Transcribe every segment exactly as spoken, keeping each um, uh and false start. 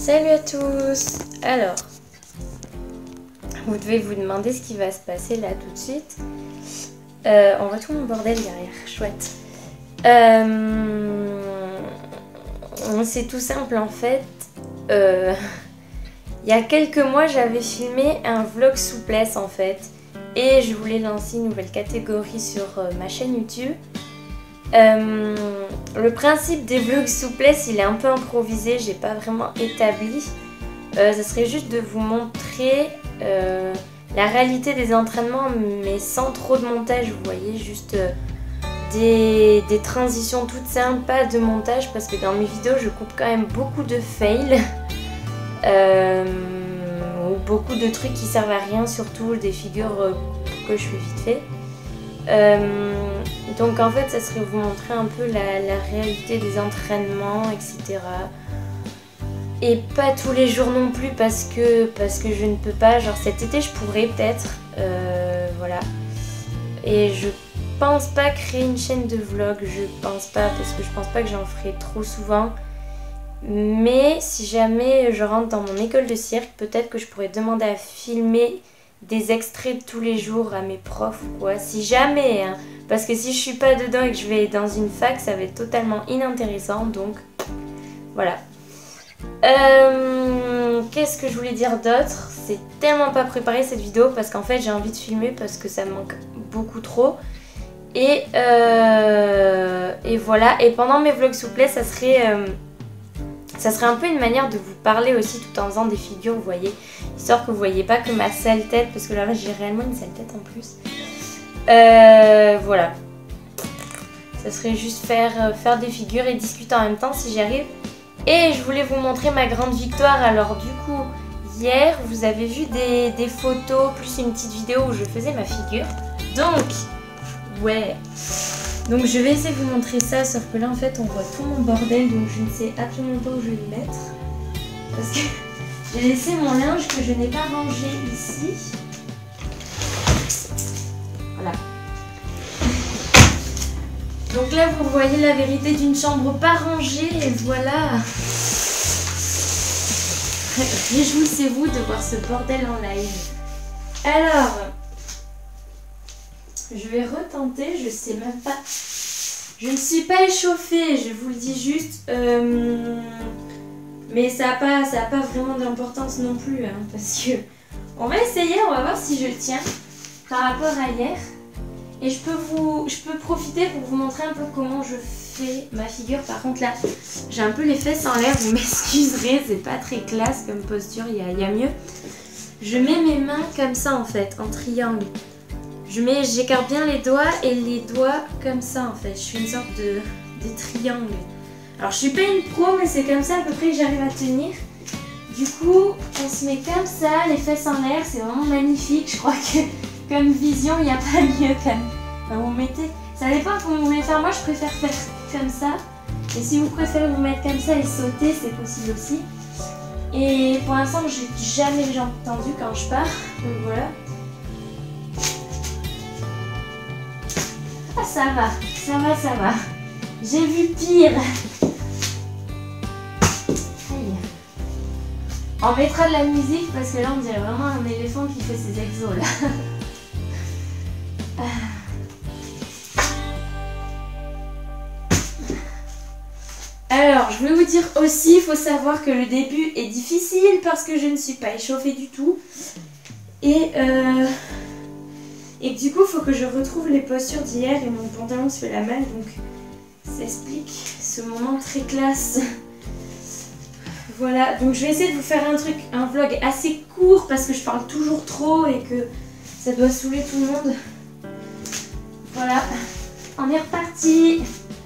Salut à tous. Alors, vous devez vous demander ce qui va se passer là tout de suite. Euh, on voit tout mon bordel derrière, chouette. Euh, c'est tout simple en fait. Euh, il y a quelques mois, j'avais filmé un vlog souplesse en fait. Et je voulais lancer une nouvelle catégorie sur euh, ma chaîne YouTube. Euh, le principe des vlogs souplesse, il est un peu improvisé, j'ai pas vraiment établi. Euh, ça serait juste de vous montrer euh, la réalité des entraînements, mais sans trop de montage, vous voyez, juste euh, des, des transitions toutes simples, pas de montage, parce que dans mes vidéos, je coupe quand même beaucoup de fails. Euh, ou beaucoup de trucs qui servent à rien, surtout des figures euh, que je fais vite fait. Euh, donc en fait ça serait vous montrer un peu la, la réalité des entraînements, et cetera. Et pas tous les jours non plus parce que, parce que je ne peux pas, genre cet été je pourrais peut-être, euh, voilà. Et je pense pas créer une chaîne de vlog, je pense pas, parce que je pense pas que j'en ferai trop souvent. Mais si jamais je rentre dans mon école de cirque, peut-être que je pourrais demander à filmer des extraits de tous les jours à mes profs ou quoi, si jamais, hein. Parce que si je suis pas dedans et que je vais dans une fac, ça va être totalement inintéressant, donc voilà. Euh, Qu'est-ce que je voulais dire d'autre? C'est tellement pas préparé cette vidéo parce qu'en fait j'ai envie de filmer parce que ça me manque beaucoup trop. Et, euh, et voilà, et pendant mes vlogs souplesse, ça serait... Euh, Ça serait un peu une manière de vous parler aussi tout en faisant des figures, vous voyez. Histoire que vous voyez pas que ma sale tête, parce que là j'ai réellement une sale tête en plus. Euh, voilà. Ça serait juste faire, faire des figures et discuter en même temps si j'y arrive. Et je voulais vous montrer ma grande victoire. Alors du coup, hier, vous avez vu des, des photos, plus une petite vidéo où je faisais ma figure. Donc, ouais... Donc je vais essayer de vous montrer ça, sauf que là en fait on voit tout mon bordel, donc je ne sais absolument pas où je vais le mettre. Parce que j'ai laissé mon linge que je n'ai pas rangé ici. Voilà. Donc là vous voyez la vérité d'une chambre pas rangée, et voilà. Réjouissez-vous de voir ce bordel en live. Alors... je vais retenter, je sais même pas. Je ne suis pas échauffée, je vous le dis juste. Euh, mais ça n'a pas, ça a pas vraiment d'importance non plus. Hein, parce que on va essayer, on va voir si je le tiens par rapport à hier. Et je peux, vous, je peux profiter pour vous montrer un peu comment je fais ma figure. Par contre là, j'ai un peu les fesses en l'air, vous m'excuserez, c'est pas très classe comme posture, il y a, il y a mieux. Je mets mes mains comme ça en fait, en triangle. Je mets, j'écarte bien les doigts et les doigts comme ça en fait. Je fais une sorte de, de triangle. Alors je suis pas une pro, mais c'est comme ça à peu près que j'arrive à tenir. Du coup, on se met comme ça, les fesses en l'air, c'est vraiment magnifique. Je crois que comme vision, il n'y a pas mieux quand même. Enfin, vous mettez, ça dépend comment vous voulez faire. Moi, je préfère faire comme ça. Et si vous préférez vous mettre comme ça et sauter, c'est possible aussi. Et pour l'instant, j'ai jamais les jambes tendues quand je pars. Donc voilà. Ah, ça va, ça va, ça va. J'ai vu pire. Aïe. On mettra de la musique parce que là on dirait vraiment un éléphant qui fait ses exos là. Alors, je voulais vous dire aussi, il faut savoir que le début est difficile parce que je ne suis pas échauffée du tout. Et euh... Et du coup, il faut que je retrouve les postures d'hier et mon pantalon se fait la malle, donc ça explique ce moment très classe. Voilà, donc je vais essayer de vous faire un truc, un vlog assez court parce que je parle toujours trop et que ça doit saouler tout le monde. Voilà, on est reparti.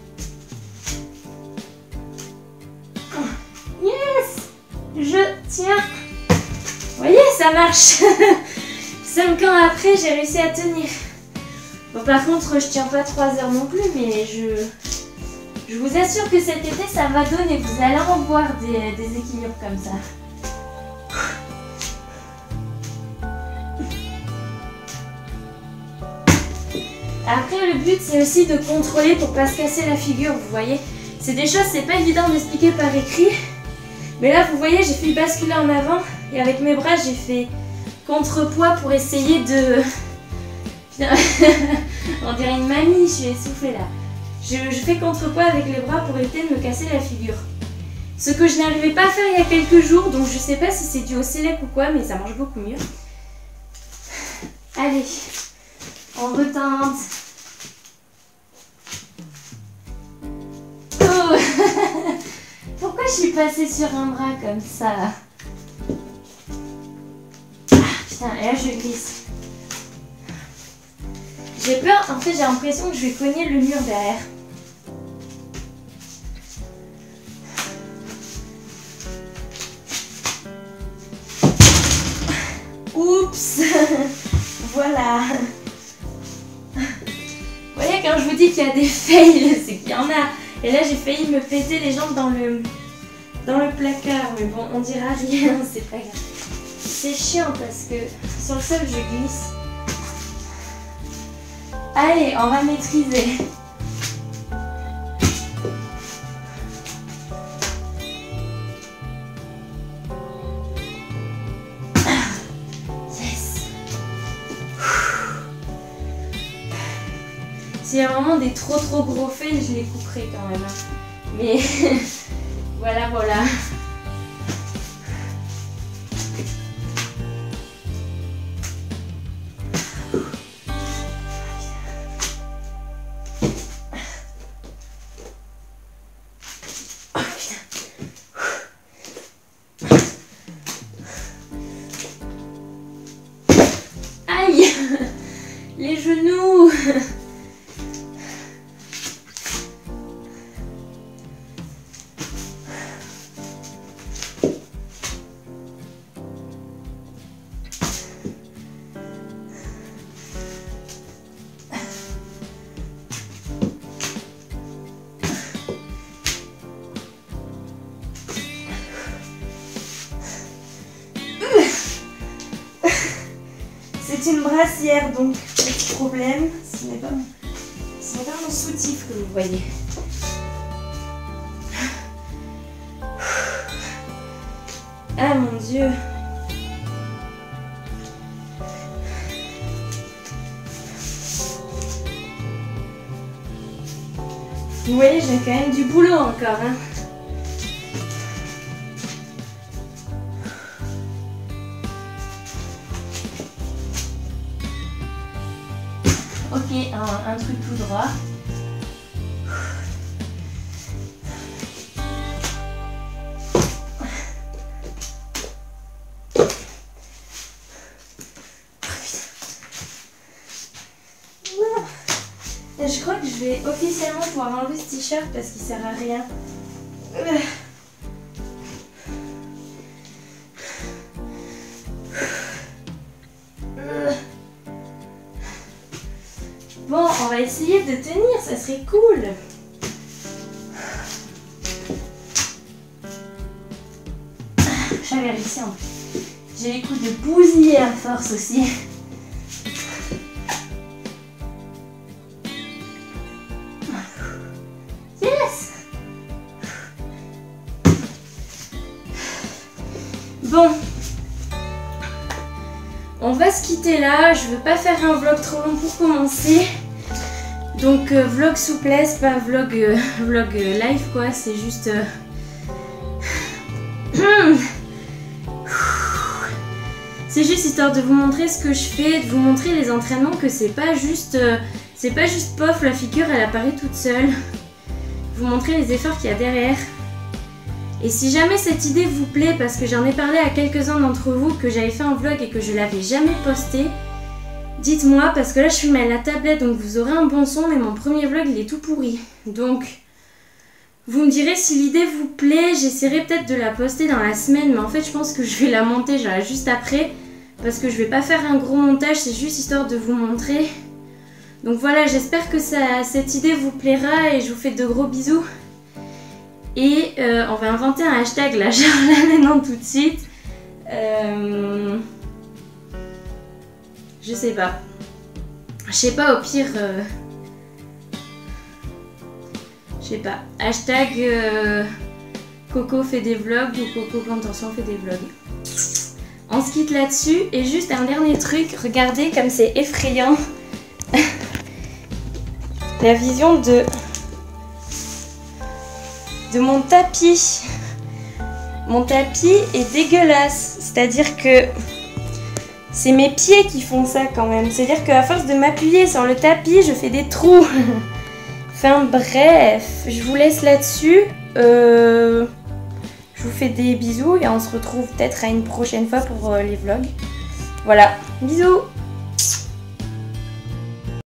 Yes, je tiens. Vous voyez, ça marche. cinq ans après, j'ai réussi à tenir. Bon, par contre, je tiens pas trois heures non plus, mais je, je vous assure que cet été, ça va donner. Vous allez en voir des, des équilibres comme ça. Après, le but, c'est aussi de contrôler pour pas se casser la figure, vous voyez. C'est des choses, c'est pas évident d'expliquer par écrit. Mais là, vous voyez, j'ai fait basculer en avant et avec mes bras, j'ai fait contrepoids pour essayer de... On dirait une mamie, je vais essouffler là. Je, je fais contrepoids avec les bras pour éviter de me casser la figure. Ce que je n'arrivais pas à faire il y a quelques jours, donc je sais pas si c'est dû au sélec ou quoi, mais ça marche beaucoup mieux. Allez, on retente. Oh pourquoi je suis passée sur un bras comme ça? Ah, putain, et là je glisse. J'ai peur, en fait j'ai l'impression que je vais cogner le mur derrière. Oups. Voilà. Vous voyez, quand je vous dis qu'il y a des fails, c'est qu'il y en a. Et là j'ai failli me péter les jambes dans le, dans le placard. Mais bon, on dira rien, c'est pas grave. C'est chiant parce que sur le sol je glisse. Allez, on va maîtriser. Yes. S'il y a vraiment des trop trop gros fails, je les couperai quand même. Mais voilà, voilà. Les genoux. C'est une brassière, donc petit problème. Ce n'est pas, ce n'est pas mon soutif que vous voyez. Ah mon Dieu. Vous voyez, j'ai quand même du boulot encore, hein. Ok, un, un truc tout droit. Et je crois que je vais officiellement pouvoir enlever ce t-shirt parce qu'il sert à rien. Bon, on va essayer de tenir, ça serait cool. J'avais réussi en plus. J'ai les coups de bousiller à force aussi. Yes! Bon. On va se quitter là, je veux pas faire un vlog trop long pour commencer. Donc euh, vlog souplesse, pas vlog, euh, vlog euh, live quoi, c'est juste... Euh... c'est juste histoire de vous montrer ce que je fais, de vous montrer les entraînements, que c'est pas juste... Euh, c'est pas juste pof, la figure elle apparaît toute seule. Vous montrer les efforts qu'il y a derrière. Et si jamais cette idée vous plaît, parce que j'en ai parlé à quelques-uns d'entre vous, que j'avais fait un vlog et que je l'avais jamais posté, dites-moi, parce que là je filme à la tablette, donc vous aurez un bon son, mais mon premier vlog il est tout pourri. Donc, vous me direz si l'idée vous plaît, j'essaierai peut-être de la poster dans la semaine, mais en fait je pense que je vais la monter genre, juste après, parce que je vais pas faire un gros montage, c'est juste histoire de vous montrer. Donc voilà, j'espère que ça, cette idée vous plaira et je vous fais de gros bisous. Et euh, on va inventer un hashtag là, genre là maintenant tout de suite. Euh... Je sais pas. Je sais pas, au pire... Euh... Je sais pas. Hashtag... Euh... Coco fait des vlogs ou Coco Contention fait des vlogs. On se quitte là-dessus. Et juste un dernier truc, regardez comme c'est effrayant. La vision de, de mon tapis. Mon tapis est dégueulasse. C'est-à-dire que c'est mes pieds qui font ça quand même. C'est-à-dire qu'à force de m'appuyer sur le tapis, je fais des trous. Enfin bref, je vous laisse là-dessus. Euh... Je vous fais des bisous et on se retrouve peut-être à une prochaine fois pour euh, les vlogs. Voilà, bisous!